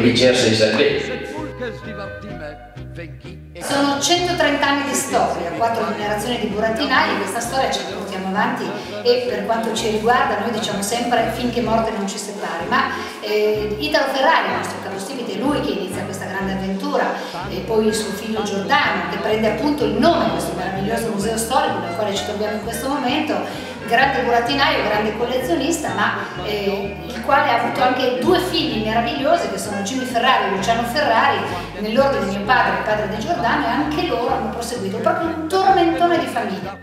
vicersi di servizio. Sono 130 anni di storia, 4 generazioni di burattinai, e questa storia ce la portiamo avanti e per quanto ci riguarda noi diciamo sempre finché morte non ci separi, ma Italo Ferrari, il nostro capostipite, è lui che inizia questa grande avventura, e poi il suo figlio Giordano che prende appunto il nome di questo meraviglioso museo storico nel quale ci troviamo in questo momento, grande burattinaio, grande collezionista, ma il quale ha avuto anche 2 figli meravigliosi che sono Jimmy Ferrari e Luciano Ferrari, nell'ordine di mio padre, il padre di Giordano, e anche loro hanno proseguito, proprio un tormentone di famiglia.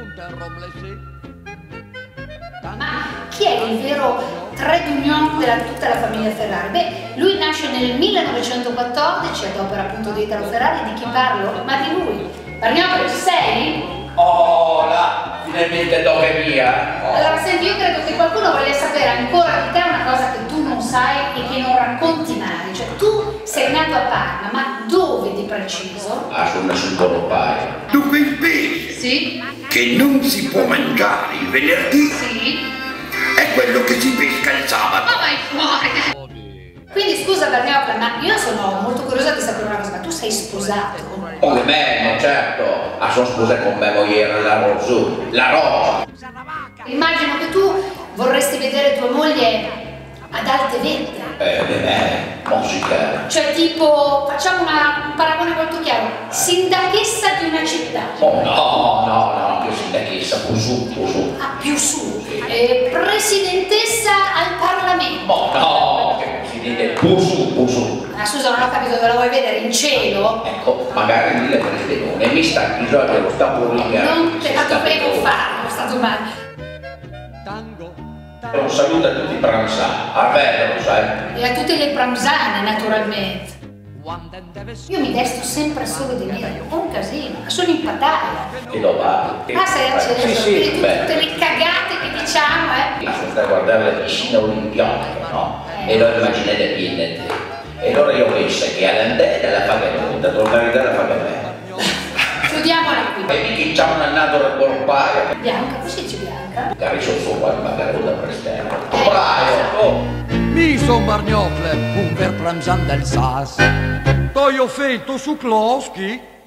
Ma chi è il vero trait d'union della tutta la famiglia Ferrari? Beh, lui nasce nel 1914 ad opera appunto di Italo Ferrari. Di chi parlo? Ma di lui. Bargnolo, ci sei? Oh, là, finalmente tocca mia. Oh. Allora, senti, io credo che qualcuno voglia sapere ancora di te una cosa che tu non sai e che non racconti mai. Cioè, tu sei nato a Parma, ma dove di preciso? Ah, sono nasciuto a Lopaio. Dunque il pesce Sì? che non si può mangiare il venerdì Sì? è quello che si pesca il sabato. Ma vai fuori! Quindi scusa Bargnocla, ma io sono molto curiosa di sapere una cosa, ma tu sei sposato? Con me, no, certo. Ah, sono sposa con me moglie la Rosu, la Rosa. Immagino che tu vorresti vedere tua moglie ad alte vette. Musica. Cioè tipo, facciamo un paragone molto chiaro, sindachessa di una città. Oh no, più sindachessa, più su. Ah, più su. Presidentessa al Parlamento. Oh no, che si dice più su. Ah, scusa, non ho capito, dove la vuoi vedere? In cielo? Ecco, magari lì le prende mi sta bisogno lo sta pulendo. Non te la dovevo fare, è stato male. Un saluto a tutti i pranzani, a bello, lo sai. E a tutte le pramzane, naturalmente. Io mi vesto sempre solo di nero, ho un casino, sono in Pattaya. E lo va. Ah, sei acceso? Sì, Vedi tutte le cagate che diciamo, Sono stato a guardare la piscina olimpica, no? E allora immaginate piene. E allora io penso che all'andare la pagamento, tornare dalla pagamento. Chiudiamola qui. Vedi che c'ha un annato da corpaio. Bianca, come si dice bianca? Cari sono su qua, magari da prestare. Oh! Mi son Bargnocla, un verplamzan del Sas. Toio fetto su Kloski.